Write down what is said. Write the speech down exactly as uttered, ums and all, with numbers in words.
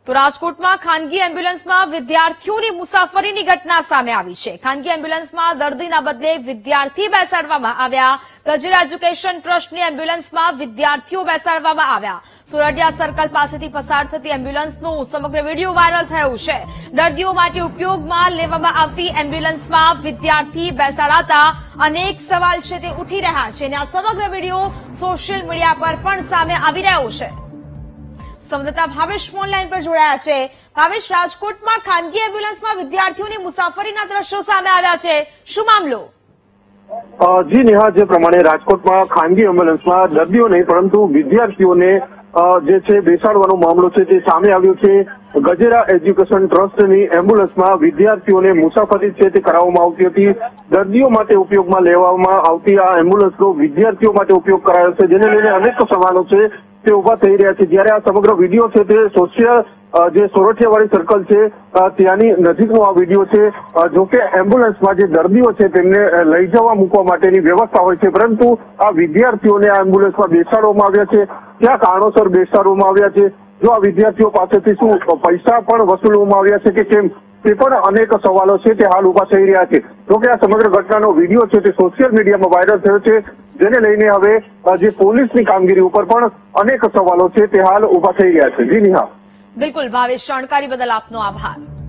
તો રાજકોટમાં ખાનગી એમ્બ્યુલન્સમાં વિદ્યાર્થીઓની મુસાફરીની ઘટના સામે આવી છે। ખાનગી એમ્બ્યુલન્સમાં દર્દીના બદલે વિદ્યાર્થી બેસાડવામાં આવ્યા। ગજેરા એજ્યુકેશન ટ્રસ્ટની એમ્બ્યુલન્સમાં વિદ્યાર્થીઓ બેસાડવામાં આવ્યા। સોરઠિયા સર્કલ પાસેથી પસાર થતી એમ્બ્યુલન્સનું સમગ્ર વિડીયો વાયરલ થયું છે। દર્દીઓ માટે ઉપયોગમાં લેવામાં આવતી એમ્બ્યુલન્સમાં વિદ્યાર્થી બેસાડાતા અનેક સવાલ છે તે ઉઠી રહ્યા છે અને આ સમગ્ર વિડીયો સોશિયલ મીડિયા પર પણ સામે આવી રહ્યો છે। સંવાદદાતા ભાવેશ ફોનલાઈન પર જોડાયા છે। ભાવેશ, રાજકોટમાં ખાનગી એમ્બ્યુલન્સમાં વિદ્યાર્થીઓની મુસાફરીના દ્રશ્યો સામે આવ્યા છે, શું મામલો? જી નેહા, જે પ્રમાણે રાજકોટમાં ખાનગી એમ્બ્યુલન્સમાં દર્દીઓ નહીં પરંતુ વિદ્યાર્થીઓને જે છે બેસાડવાનો મામલો છે તે સામે આવ્યો છે। ગજેરા એજ્યુકેશન ટ્રસ્ટની એમ્બ્યુલન્સમાં વિદ્યાર્થીઓને મુસાફરી છે તે કરાવવામાં આવતી હતી। દર્દીઓ માટે ઉપયોગમાં લેવામાં આવતી આ એમ્બ્યુલન્સનો વિદ્યાર્થીઓ માટે ઉપયોગ કરાયો છે, જેને લઈને અનેક સવાલો છે તે ઉભા થઈ રહ્યા છે। જ્યારે આ સમગ્ર વિડીયો છે તે સોશિયલ જે સોરઠિયાવાળી સર્કલ છે ત્યાંની નજીકનો આ વિડીયો છે। જોકે એમ્બ્યુલન્સમાં જે દર્દીઓ છે તેમને લઈ જવા મૂકવા માટેની વ્યવસ્થા હોય છે, પરંતુ આ વિદ્યાર્થીઓને આ એમ્બ્યુલન્સમાં બેસાડવામાં આવ્યા છે। ક્યાં કારણોસર બેસાડવામાં આવ્યા છે? જો આ વિદ્યાર્થીઓ પાસેથી શું પૈસા પણ વસૂલવામાં આવ્યા છે કે કેમ, તે પણ અનેક સવાલો છે તે હાલ ઉભા થઈ રહ્યા છે। જોકે આ સમગ્ર ઘટનાનો વિડીયો છે તે સોશિયલ મીડિયામાં વાયરલ થયો છે, જેને લઈને હવે જે પોલીસની કામગીરી ઉપર પણ અનેક સવાલો છે તે હાલ ઉભા થઈ રહ્યા છે। જી નેહા। બિલકુલ ભાવેશ, જાણકારી બદલ આપનો આભાર।